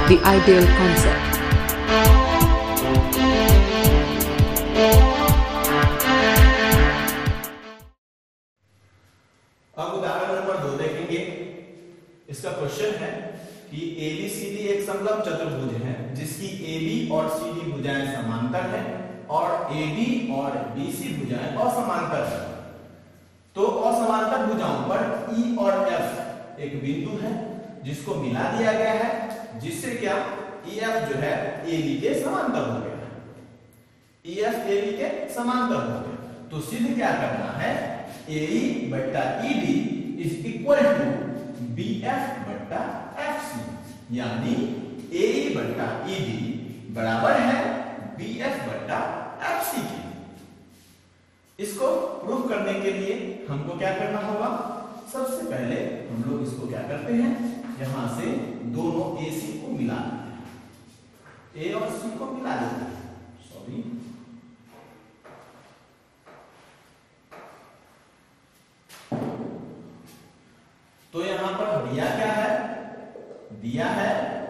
the ideal concept. अब उदाहरण number 2 देखेंगे। इसका क्वेश्चन है कि ABCD एक समलंब चतुर्भुज है जिसकी AB और CD भुजाएं समांतर हैं और AD और BC भुजाएं असमांतर हैं। तो असमांतर भुजाओं पर E और F एक बिंदु है जिसको मिला दिया गया है, जिससे क्या EF जो है AB के समांतर हो गया है। EF AB के समांतर हो गया। तो सिद्ध क्या करना है, AE बट्टा ED is equal to BF बट्टा FC, यानी AE बट्टा ED बराबर है BF बट्टा FC के। इसको प्रूव करने के लिए हमको क्या करना होगा, सबसे पहले हम लोग इसको क्या करते हैं, यहां से दोनों AC को मिला देते हैं, A और C को मिला देते हैं। सॉरी, तो यहां पर दिया क्या है, दिया है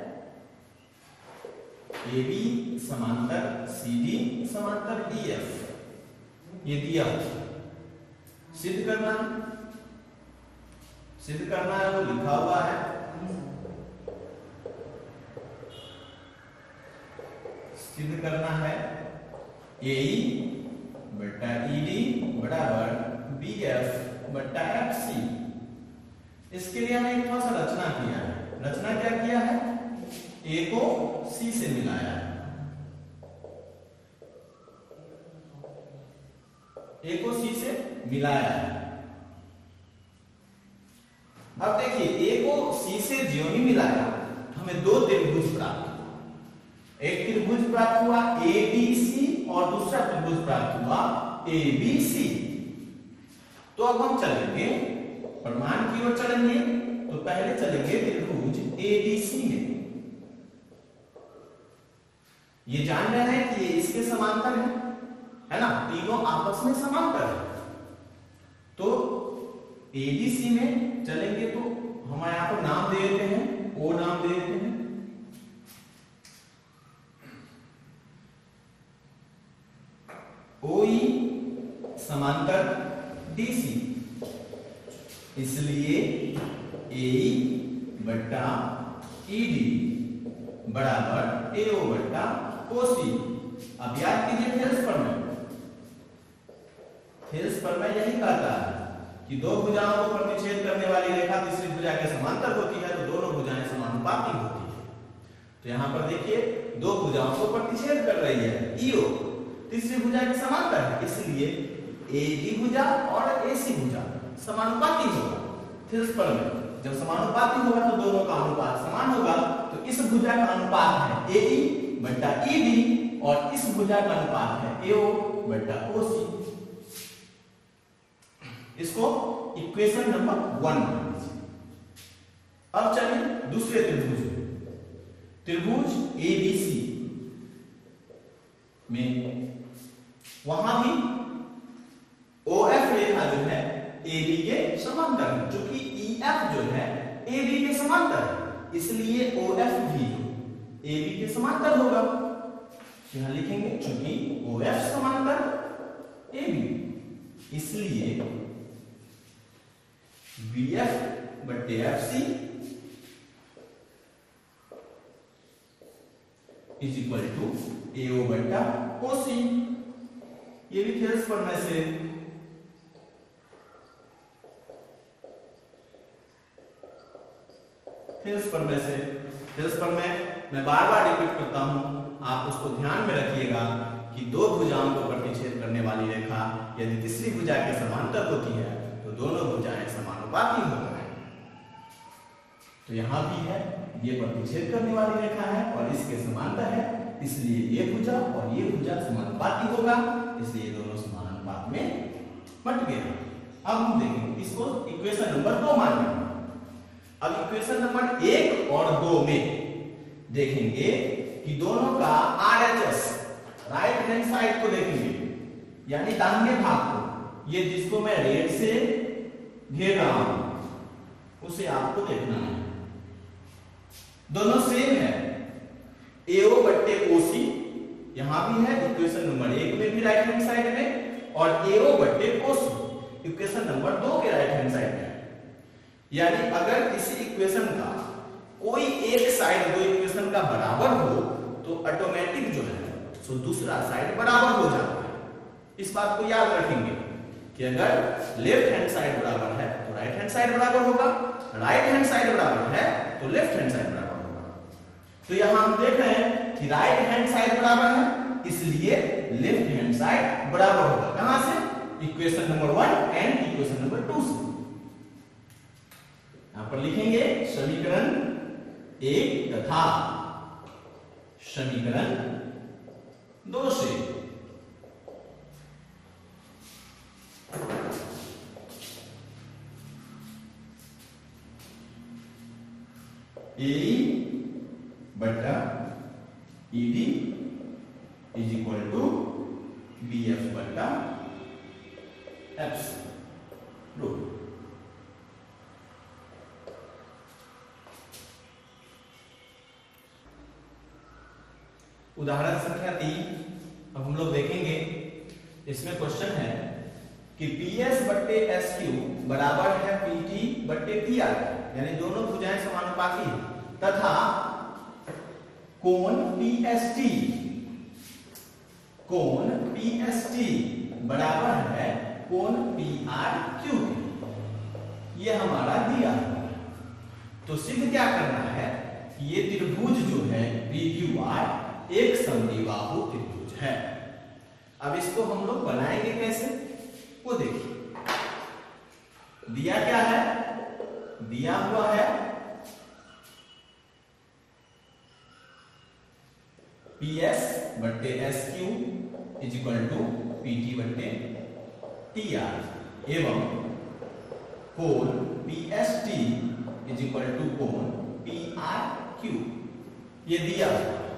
AB समांतर CD समांतर EF, ये दिया। सिद्ध करना है, वो लिखा हुआ है। सिद्ध करना है AE बट्टा ED बराबर BF बट्टा FC। इसके लिए हमने थोड़ा सा रचना किया है। रचना क्या किया है, A को C से मिलाया है, A को C से मिलाया है। अब देखिए, A को C से ज्यों ही मिलाया हमें दो त्रिभुज प्राप्त हुआ। एक त्रिभुज प्राप्त हुआ ABC और दूसरा त्रिभुज प्राप्त हुआ ABC। तो अब हम चलेंगे प्रमाण की ओर चलेंगे। तो पहले चलेंगे त्रिभुज ABC में। ये जान रहे हैं कि ये इसके समांतर है ना, तीनों आपस में समांतर है। तो ABC में चलेंगे तो हम यहां पर नाम दे देते हैं, O नाम दे देते हैं। OE समांतर DC, इसलिए AE बट्टा ED बराबर AO बट्टा OC। अब याद कीजिए थेल्स प्रमेय यही कहता है कि दो भुजाओं को प्रतिच्छेद करने वाली रेखा तीसरी भुजा के समांतर होती है तो दोनों भुजाएं समानुपाती होती है। तो यहां पर देखिए दो भुजाओं को प्रतिच्छेद कर रही है EO, तीसरी भुजा के समांतर है, इसलिए AD भुजा और AC भुजा समानुपाती होगा। थेल्स प्रमेय जब समानुपाती होगा तो दोनों का अनुपात समान होगा। तो इस भुजा का अनुपात है AE बट्टा ED और इस भुजा का अनुपात है AO बट्टा OC। इसको इक्वेशन नंबर 1 मान लीजिए। अब चलिए दूसरे त्रिभुज ABC में, वहां भी OF रेखा जो है AB के समांतर है, चूंकि EF जो है AB के समांतर है, इसलिए OF भी AB के समांतर होगा। यहां लिखेंगे चूंकि OF समांतर AB, इसलिए BF बट्टे FC is equal to AO बट्टा OC। ये भी थेल्स प्रमेय से थेल्स प्रमेय मैं बार बार रिपीट करता हूं, आप उसको ध्यान में रखिएगा कि दो भुजाओं को प्रतिच्छेद करने वाली रेखा यदि तीसरी भुजा के समांतर होती है तो दोनों भुजाएं समानुपाती होती है। तो यहां भी है, ये प्रतिच्छेद करने वाली रेखा है और इसके समांतर है, इसलिए ये भुजा और ये भुजा समानुपाती होगा, इसलिए दोनों समानुपात में बट गए। अब हम देखेंगे इसको इक्वेशन नंबर 2 मान लेंगे। अब इक्वेशन नंबर 1 और 2 में देखेंगे कि दोनों का RHS राइट हैंड साइड को देखेंगे, यानी दाहिने भाग को, ये जिसको मैं रेड से घेर रहा हूं उसे आपको देखना है। दोनों सेम है, OC यहां भी है इक्वेशन नंबर 1 में भी राइट हैंड साइड में, और AO बटे OC इक्वेशन नंबर 2 के राइट हैंड साइड में। यानी अगर किसी इक्वेशन का कोई एक साइड दो इक्वेशन का बराबर हो तो ऑटोमेटिक जो है सो दूसरा साइड बराबर हो जाता है। इस बात को याद रखेंगे कि अगर लेफ्ट हैंड साइड बराबर है तो राइट हैंड साइड बराबर होगा, राइट हैंड साइड बराबर है तो लेफ्ट हैंड साइड बराबर होगा। तो यहां हम देख रहे हैं कि राइट हैंड साइड बराबर है, इसलिए लेफ्ट हैंड साइड बराबर होगा। कहां से? Equation number 1 and equation number 2 से। यहां पर लिखेंगे समीकरण 1 तथा समीकरण 2 से। AE बटा ED is equal to BF बटा एप्सिलॉन। उदाहरण संख्या 3 अब हम लोग देखेंगे। इसमें क्वेश्चन है कि PS बट्टे SQ बराबर है PT बट्टे TR, यानी दोनों भुजाएं समानुपाती हैं, तथा कोण PST बराबर है कोण PRQ के। ये हमारा दिया हुआ है। तो सिद्ध क्या करना है कि ये त्रिभुज जो है PQR एक समद्विबाहु त्रिभुज है। अब इसको हम लोग बनाएंगे कैसे वो देखिए। दिया क्या है? दिया हुआ है PS बट्टे SQ is equal to PT बट्टे TR एवं कोण PST इज इक्वल टू कोण PRQ, ये दिया हुआ है।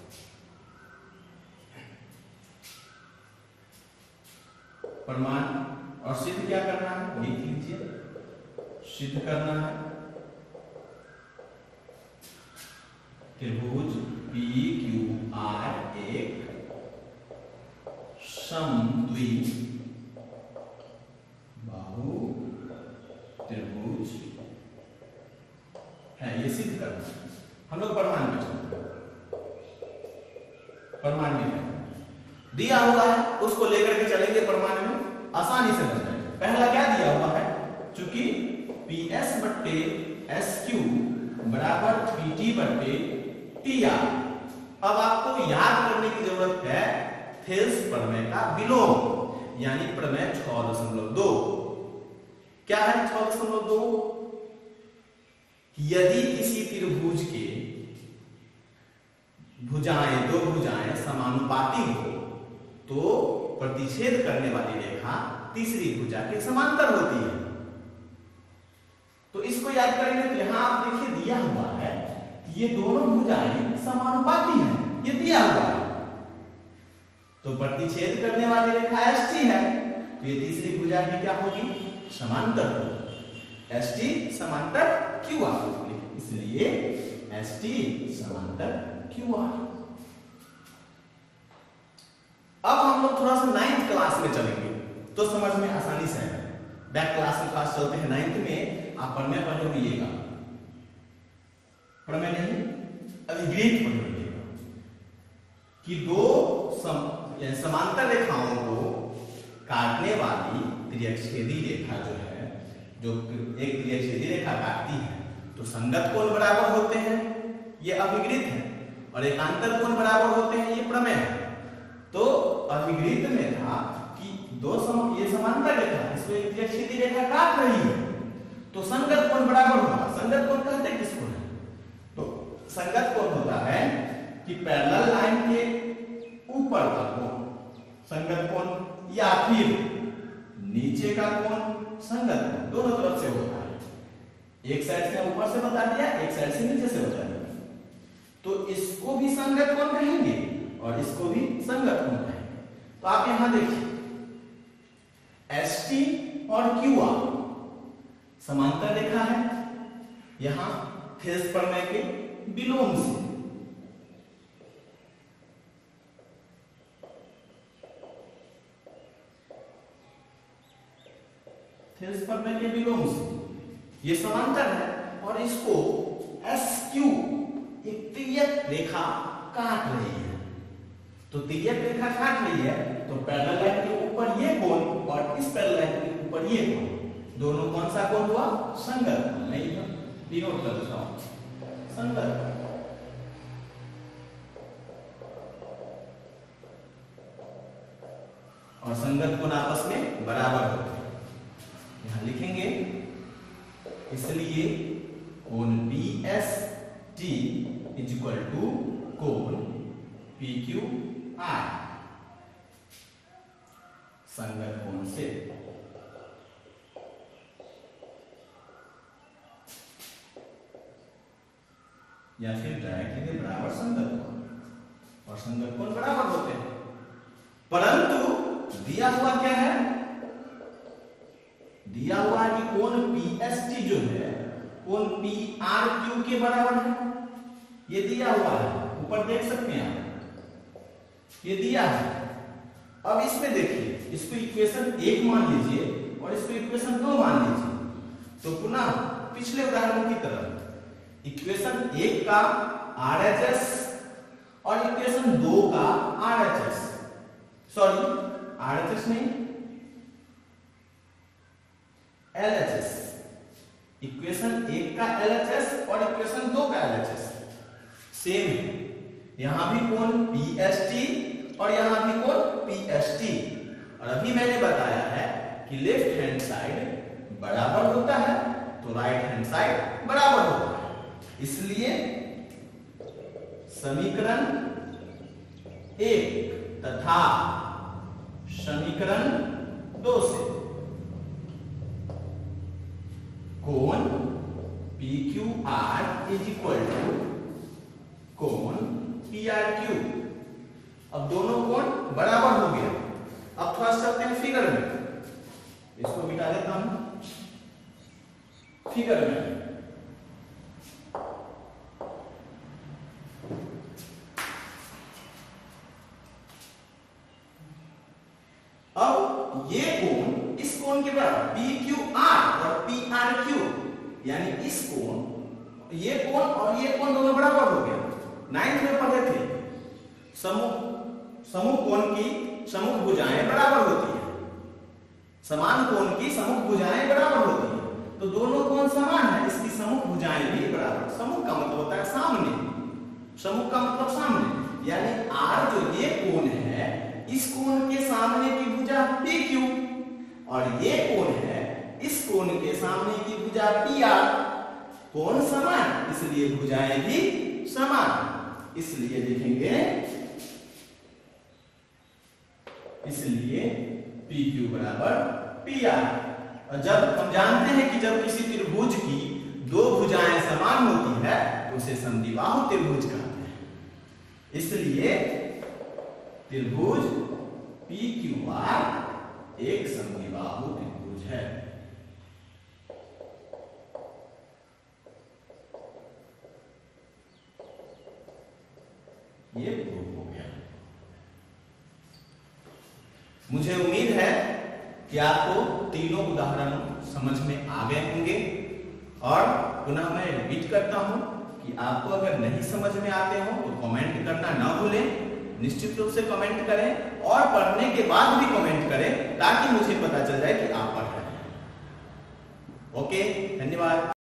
प्रमाण और सिद्ध क्या करना है लिख लीजिए। सिद्ध करना है त्रिभुज PQR एक समद्विबाहु त्रिभुज है, ये सिद्ध करना है। हम लोग प्रमाण में चलते हैं। प्रमाण में दिया हुआ है उसको लेकर के चलेंगे प्रमाण में, आसानी से बन जाएगा। पहला क्या दिया हुआ है? चूंकि PS बट्टे SQ बराबर PT बट्टे TR। अब आपको याद करने की जरूरत है थेल्स प्रमेय का विलोम, यानी प्रमेय 6.2। क्या है 6.2? यदि किसी त्रिभुज के भुजाएं दो भुजाएं समानुपाती हो तो प्रतिच्छेद करने वाली रेखा तीसरी भुजा के समांतर होती है। तो इसको याद करेंगे तो यहां आप देखिए दिया हुआ है कि ये दोनों भुजाएं समानुपाती हैं, ये दिया हुआ है। तो प्रतिच्छेद करने वाली रेखा ST है, तो ये तीसरी भुजा की क्या होगी? समांतर होगी। ST समांतर QR, इसलिए ST समांतर QR। अब हम लोग थोड़ा सा 9th क्लास में चलेंगे तो समझ में आसानी से है। बैक क्लास में क्लास चलते हैं 9th में, आप प्रमेय पढ़ लीजिएगा। प्रमेय नहीं अभिग्रीत पढ़ लीजिएगा कि दो समांतर रेखाओं को काटने वाली त्रिअक्षेदी रेखा जो है, जो एक त्रिअक्षेदी रेखा काटती है तो संगत कोण बराबर होते हैं, ये अभिग्रीत है, और एकांतर कोण बराबर होते हैं, ये प्रमेय है। तो अभिग्रीत में था कि ये समांतर रेखा इसको एक त्रिअक्षेदी रेखा काट रही है तो संगत कोण बराबर होगा। संगत कोण कहते हैं किसको है? तो संगत कोण होता है कि पैरेलल लाइन के ऊपर का कोण संगत कोण, या फिर नीचे का कोण संगत कोण, दोनों तरफ से होता है। एक साइड से ऊपर से बता दिया, एक साइड से नीचे से बता दिया। तो इसको भी संगत कोण कहेंगे और इसको भी संगत कोण कहेंगे। तो आप यहां देखिए ST और QR समांतर रेखा है, यहां थेल्स प्रमेय के विलोम से पर में के बिलोंग से, ये समांतर है और इसको SQ एक तिर्यक रेखा काट रही है। तो तिर्यक रेखा काट रही है तो पैरेलल लाइन के ऊपर ये कोण और इस पैरेलल लाइन के ऊपर ये कोण, दोनों कौन सा कोण हुआ? संगत कोण। मैं डिनोट कर देता हूं, संगत कोण। और संगत कोण आपस में बराबर होते हैं, यहां लिखेंगे। इसलिए कोण BST इज इक्वल टू कोण PQR, संगत कोण से। या फिर डायरेक्टली बराबर संगत कोण, और संगत कोण बराबर होते हैं। परंतु दिया हुआ क्या है? दिया हुआ है कि कोण PST जो है कोण PRQ के बराबर है, ये दिया हुआ है, ऊपर देख सकते हैं आप, ये दिया है। अब इसमें देखिए, इसको इक्वेशन 1 मान लीजिए और इसको इक्वेशन 2 मान लीजिए। तो पुनः पिछले उदाहरण की तरह इक्वेशन 1 का RHS और इक्वेशन 2 का RHS, सॉरी RHS नहीं LHS, इक्वेशन 1 का LHS और इक्वेशन 2 का LHS सेम है। यहां भी कोण PST और यहां भी कोण PST। और अभी मैंने बताया है कि लेफ्ट हैंड साइड बराबर होता है तो राइट हैंड साइड बराबर होता है। इसलिए समीकरण 1 तथा समीकरण 2 से कोण PQR इज इक्वल टू कोण PRQ। अब दोनों कोण बराबर हो गया। अब थोड़ा चलते हैं फिगर में, इसको मिटा देता हूं। फिगर में अब ये कोण इस कोण के बराबर PQR और PRQ, यानी इस कोण, ये कोण और ये कोण दोनों बराबर हो गया। 9th में पढ़े थे समूह कोण की समूह भुजाएं बराबर होती है, समान कोण की समूह भुजाएं बराबर होती है। तो दोनों कोण समान है, इसकी समूह भुजाएं भी बराबर। समूह का मतलब होता है सामने, समूह का मतलब सामने, यानी R जो ये कोण है इस कोण के सामने की भुजा PQ और ये कोण है इस कोण के सामने की भुजा PR। कोण समान इसलिए भुजाएं भी समान, इसलिए लिखेंगे, इसलिए PQ बराबर PR। और जब हम जानते हैं कि जब किसी त्रिभुज की दो भुजाएं समान होती है तो उसे समद्विबाहु त्रिभुज कहते हैं। इसलिए त्रिभुज PQR एक समद्विबाहु त्रिभुज है। ये प्रूफ हो गया। मुझे उम्मीद है कि आपको तीनों उदाहरण समझ में आ गए होंगे। और पुनः मैं रिपीट करता हूं कि आपको अगर नहीं समझ में आते हो तो कमेंट करना ना भूलें, निश्चित रूप से कमेंट करें और पढ़ने के बाद भी कमेंट करें ताकि मुझे पता चल जाए कि आप पढ़ रहे हैं। ओके, धन्यवाद।